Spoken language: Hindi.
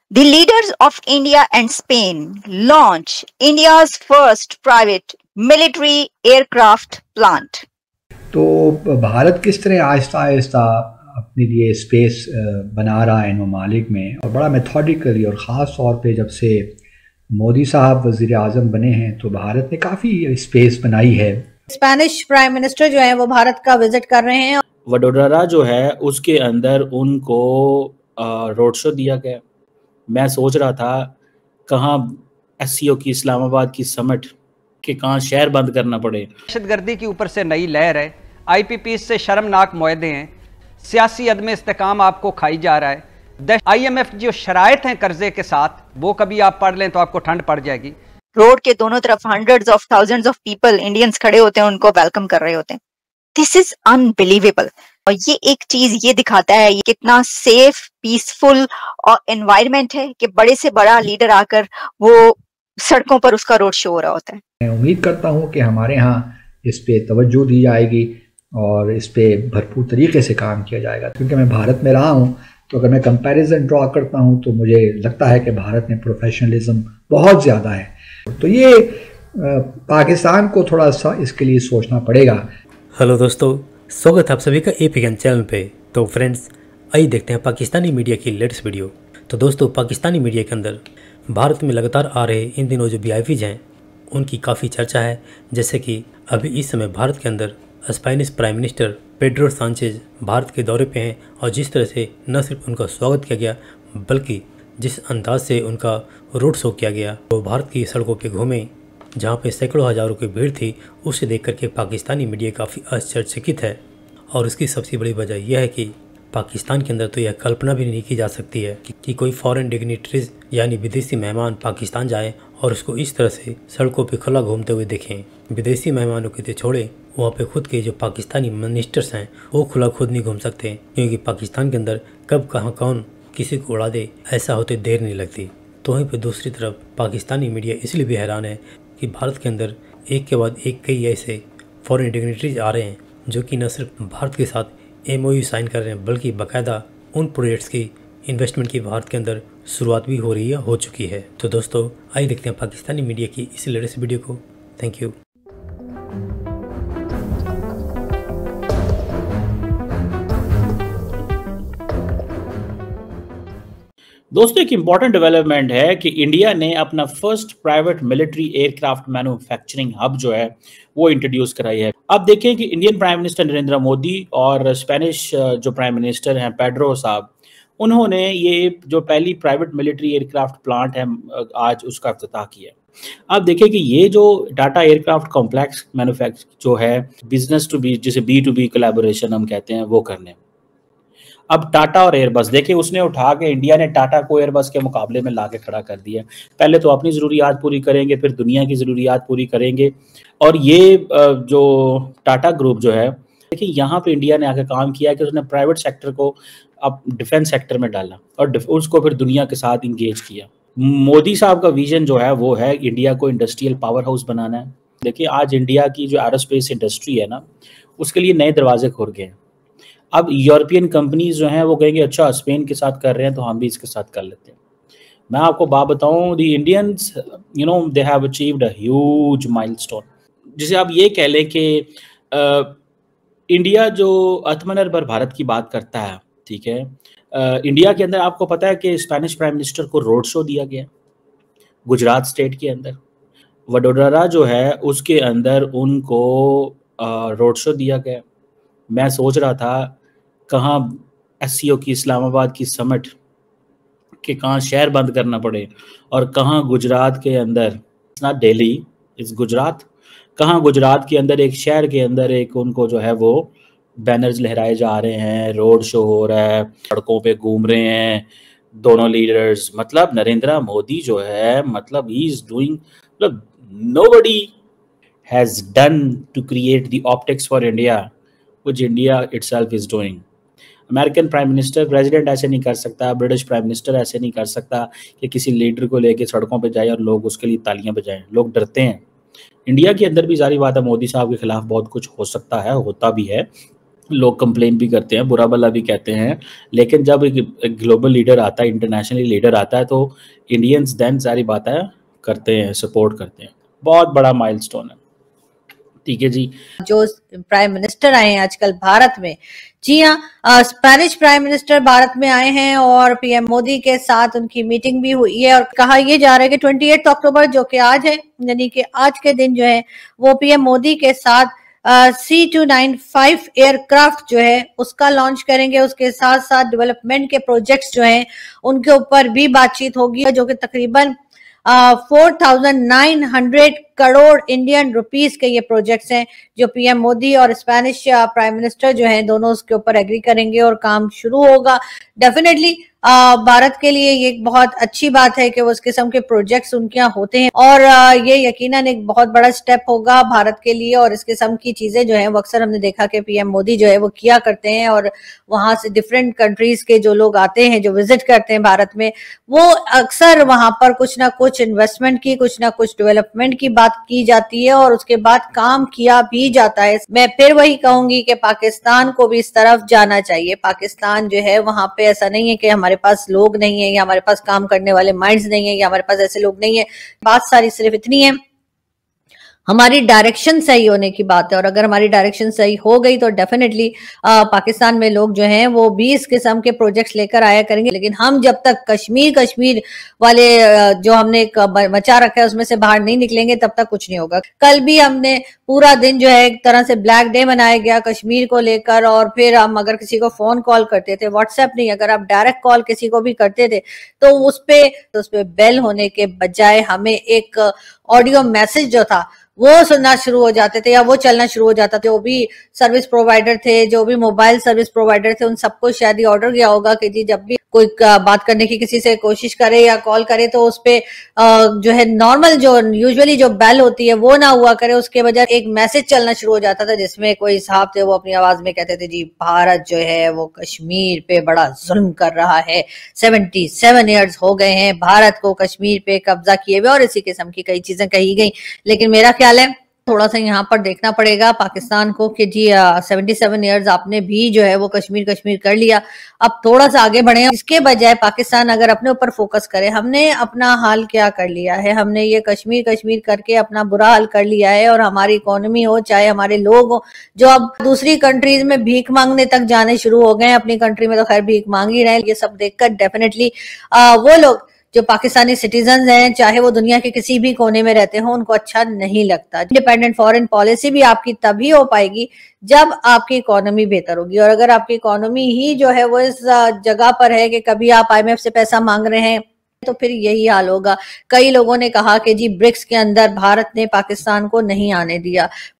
The leaders of India and Spain launch India's first private military aircraft plant. तो भारत किस तरह आहिस्ता आहिस्ता अपने लिए स्पेस बना रहा है इन ममालिक में, और बड़ा मेथोडिकली, और ख़ास तौर पे जब से मोदी साहब वज़ीर आज़म बने हैं तो भारत ने काफ़ी स्पेस बनाई है। स्पेनिश प्राइम मिनिस्टर जो है वो भारत का विजिट कर रहे हैं। वडोदरा जो है उसके अंदर उनको रोड शो दिया गया। मैं सोच रहा था कहाँ एससीओ की इस्लामाबाद की समिट के कहाँ शहर बंद करना पड़े। दहशतगर्दी की ऊपर से नई लहर है, आईपीपीस से शर्मनाक मुआहदे हैं, सियासी अदम इस्तेकाम आपको खाई जा रहा है। IMF जो शराइत हैं कर्जे के साथ, वो कभी आप पढ़ लें तो आपको ठंड पड़ जाएगी। रोड के दोनों तरफ hundreds of thousands of people Indians खड़े होते हैं, उनको वेलकम कर रहे होते हैं। This is unbelievable. और ये एक चीज ये दिखाता है ये कितना सेफ, पीसफुल और एनवायरनमेंट है कि बड़े से बड़ा लीडर आकर वो सड़कों पर उसका रोड शो हो रहा होता है। मैं उम्मीद करता हूँ कि हमारे यहाँ इस पे तवज्जो दी जाएगी और इस पे भरपूर तरीके से काम किया जाएगा, क्योंकि मैं भारत में रहा हूँ, तो अगर मैं कंपैरिजन ड्रॉ करता हूँ तो मुझे लगता है कि भारत में प्रोफेशनलिज्म बहुत ज़्यादा है। तो ये पाकिस्तान को थोड़ा सा इसके लिए सोचना पड़ेगा। हेलो दोस्तों, स्वागत है आप सभी का एपीएन चैनल पे। तो फ्रेंड्स, आइए देखते हैं पाकिस्तानी मीडिया की लेटेस्ट वीडियो। तो दोस्तों, पाकिस्तानी मीडिया के अंदर भारत में लगातार आ रहे इन दिनों जो वीआईपीज हैं उनकी काफ़ी चर्चा है। जैसे कि अभी इस समय भारत के अंदर Spanish prime minister Pedro Sanchez Bharat के दौरे पे हैं, और जिस तरह से न सिर्फ उनका स्वागत किया गया बल्कि जिस अंदाज से उनका रोड शो किया गया, वो भारत की सड़कों पे घूमे जहाँ पे सैकड़ों हज़ारों की भीड़ थी, उसे देख करके पाकिस्तानी मीडिया काफ़ी आश्चर्यचकित है। और इसकी सबसे बड़ी वजह यह है कि पाकिस्तान के अंदर तो यह कल्पना भी नहीं की जा सकती है कि कोई फॉरेन डिग्निटरीज यानी विदेशी मेहमान पाकिस्तान जाए और उसको इस तरह से सड़कों पे खुला घूमते हुए देखें। विदेशी मेहमानों के तो छोड़े, वहाँ पे खुद के जो पाकिस्तानी मिनिस्टर्स हैं वो खुला खुद नहीं घूम सकते, क्योंकि पाकिस्तान के अंदर कब कहाँ कौन किसी को उड़ा दे ऐसा होते देर नहीं लगती। तो वहीं पर दूसरी तरफ पाकिस्तानी मीडिया इसलिए भी हैरान है कि भारत के अंदर एक के बाद एक कई ऐसे फॉरेन डिग्निटरीज आ रहे हैं जो कि न सिर्फ भारत के साथ MOU साइन कर रहे हैं, बल्कि बाकायदा उन प्रोजेक्ट्स की इन्वेस्टमेंट की भारत के अंदर शुरुआत भी हो चुकी है। तो दोस्तों, आइए देखते हैं पाकिस्तानी मीडिया की इस लेटेस्ट वीडियो को। Thank you. दोस्तों, एक इम्पॉर्टेंट डेवलपमेंट है कि इंडिया ने अपना first private military aircraft manufacturing hub जो है वो इंट्रोड्यूस कराई है। अब देखें कि Indian prime minister Narendra Modi और स्पेनिश जो प्राइम मिनिस्टर हैं पेड्रो साहब, उन्होंने ये जो पहली प्राइवेट मिलिट्री एयरक्राफ्ट प्लांट है आज उसका इफ्तिताह किया। अब देखिए कि ये जो टाटा एयरक्राफ्ट कॉम्प्लेक्स मैन्युफैक्चर जो है बिजनेस टू बी, जिसे B2B कोलैबोरेशन हम कहते हैं, वो करने। अब टाटा और एयरबस देखिए, उसने उठा के इंडिया ने टाटा को एयरबस के मुकाबले में ला के खड़ा कर दिया। पहले तो अपनी ज़रूरियात पूरी करेंगे, फिर दुनिया की ज़रूरियात पूरी करेंगे। और ये जो टाटा ग्रुप जो है, देखिए यहाँ पे इंडिया ने आके काम किया कि उसने प्राइवेट सेक्टर को अब डिफेंस सेक्टर में डाला और उसको फिर दुनिया के साथ इंगेज किया। मोदी साहब का विजन जो है वो है इंडिया को इंडस्ट्रियल पावर हाउस बनाना है। देखिए आज इंडिया की जो एरोस्पेस इंडस्ट्री है ना, उसके लिए नए दरवाजे खुल गए हैं। अब यूरोपियन कंपनीज जो हैं वो कहेंगे अच्छा स्पेन के साथ कर रहे हैं तो हम भी इसके साथ कर लेते हैं। मैं आपको बात बताऊं, the Indians they have achieved a huge milestone. जिसे आप ये कह लें कि इंडिया जो आत्मनिर्भर भारत की बात करता है, ठीक है, इंडिया के अंदर आपको पता है कि स्पेनिश प्राइम मिनिस्टर को रोड शो दिया गया गुजरात स्टेट के अंदर। वडोदरा जो है उसके अंदर उनको रोड शो दिया गया। मैं सोच रहा था कहाँ SCO की इस्लामाबाद की समिट के कहाँ शहर बंद करना पड़े और कहाँ गुजरात के अंदर, it's not Delhi, it's Gujarat, कहाँ गुजरात के अंदर एक शहर के अंदर एक उनको जो है वो बैनर्स लहराए जा रहे हैं, रोड शो हो रहा है, सड़कों पे घूम रहे हैं दोनों लीडर्स। मतलब नरेंद्र मोदी जो है, मतलब ही इज डूइंग, मतलब nobody has done to create the optics for India which India itself is doing। American prime minister, president ऐसे नहीं कर सकता, ब्रिटिश प्राइम मिनिस्टर ऐसे नहीं कर सकता कि किसी लीडर को लेके सड़कों पे जाए और लोग उसके लिए तालियां बजाएं। लोग डरते हैं। इंडिया के अंदर भी जारी बात है मोदी साहब के खिलाफ बहुत कुछ हो सकता है, होता भी है, लोग कंप्लेन भी करते हैं, बुरा भला भी कहते हैं, लेकिन जब एक ग्लोबल लीडर आता है, इंटरनेशनली लीडर आता है, तो इंडियंस देन सारी बातें करते हैं, सपोर्ट करते हैं। बहुत बड़ा माइलस्टोन है। ठीक है जी। जो प्राइम मिनिस्टर आए हैं आजकल भारत में, जी हाँ, स्पेनिश प्राइम मिनिस्टर भारत में आए हैं और पीएम मोदी के साथ उनकी मीटिंग भी हुई है और कहा यह जा रहा है कि 28 अक्टूबर जो कि आज है, यानी कि आज के दिन जो है वो पीएम मोदी के साथ C295 एयरक्राफ्ट जो है उसका लॉन्च करेंगे। उसके साथ साथ डेवलपमेंट के प्रोजेक्ट्स जो हैं उनके ऊपर भी बातचीत होगी, जो कि तकरीबन 4,900 करोड़ इंडियन रुपीस के ये प्रोजेक्ट्स हैं जो पीएम मोदी और स्पेनिश प्राइम मिनिस्टर जो हैं दोनों उसके ऊपर एग्री करेंगे और काम शुरू होगा। डेफिनेटली भारत के लिए ये एक बहुत अच्छी बात है कि वो उस किस्म के प्रोजेक्ट्स उनके यहाँ होते हैं और ये यकीनन एक बहुत बड़ा स्टेप होगा भारत के लिए। और इस किस्म की चीजें जो है वो अक्सर हमने देखा कि पीएम मोदी जो है वो किया करते हैं और वहां से डिफरेंट कंट्रीज के जो लोग आते हैं, जो विजिट करते हैं भारत में, वो अक्सर वहां पर कुछ ना कुछ इन्वेस्टमेंट की, कुछ ना कुछ डेवलपमेंट की बात की जाती है और उसके बाद काम किया भी जाता है। मैं फिर वही कहूंगी कि पाकिस्तान को भी इस तरफ जाना चाहिए। पाकिस्तान जो है वहां पे ऐसा नहीं है कि हमारे पास लोग नहीं है या हमारे पास काम करने वाले माइंड्स नहीं है या हमारे पास ऐसे लोग नहीं है। बात सारी सिर्फ इतनी है, हमारी डायरेक्शन सही होने की बात है और अगर हमारी डायरेक्शन सही हो गई तो डेफिनेटली पाकिस्तान में लोग जो हैं वो भी इस किस्म के प्रोजेक्ट्स लेकर आया करेंगे। लेकिन हम जब तक कश्मीर वाले जो हमने एक मचा रखा है उसमें से बाहर नहीं निकलेंगे तब तक कुछ नहीं होगा। कल भी हमने पूरा दिन जो है एक तरह से ब्लैक डे मनाया गया कश्मीर को लेकर और फिर हम अगर किसी को फोन कॉल करते थे, व्हाट्सएप नहीं, अगर आप डायरेक्ट कॉल किसी को भी करते थे तो उस पे बेल होने के बजाय हमें एक ऑडियो मैसेज जो था वो सुनना शुरू हो जाते थे या वो चलना शुरू हो जाता था। जो भी सर्विस प्रोवाइडर थे, जो भी मोबाइल सर्विस प्रोवाइडर थे, उन सबको शायद ये ऑर्डर गया होगा कि जी जब भी कोई बात करने की किसी से कोशिश करे या कॉल करे तो उस पे जो है नॉर्मल जो यूजुअली जो बेल होती है वो ना हुआ करे, उसके बजाय एक मैसेज चलना शुरू हो जाता था जिसमें कोई साहब थे वो अपनी आवाज में कहते थे जी भारत जो है वो कश्मीर पे बड़ा जुल्म कर रहा है, 77 ईयर्स हो गए हैं भारत को कश्मीर पे कब्जा किए हुए और इसी किस्म की कई चीजें कही गई। लेकिन मेरा ख्याल है थोड़ा सा यहाँ पर देखना पड़ेगा पाकिस्तान को कि जी 77 ईयर्स आपने भी जो है वो कश्मीर कर लिया, अब थोड़ा सा आगे बढ़े। इसके बजाय पाकिस्तान अगर अपने ऊपर फोकस करे, हमने अपना हाल क्या कर लिया है, हमने ये कश्मीर करके अपना बुरा हाल कर लिया है और हमारी इकोनॉमी हो चाहे हमारे लोग हो जो अब दूसरी कंट्रीज में भीख मांगने तक जाने शुरू हो गए हैं। अपनी कंट्री में तो खैर भीख मांग ही रहे हैं। ये सब देखकर डेफिनेटली वो लोग जो पाकिस्तानी सिटीजन हैं चाहे वो दुनिया के किसी भी कोने में रहते हो उनको अच्छा नहीं लगता। इंडिपेंडेंट फॉरेन पॉलिसी भी आपकी तभी हो पाएगी जब आपकी इकोनॉमी बेहतर होगी और अगर आपकी इकोनॉमी ही जो है वो इस जगह पर है कि कभी आप IMF से पैसा मांग रहे हैं तो फिर यही हाल होगा। कई लोगों ने कहा कि जी ब्रिक्स के अंदर भारत ने पाकिस्तान को नहीं आने दिया,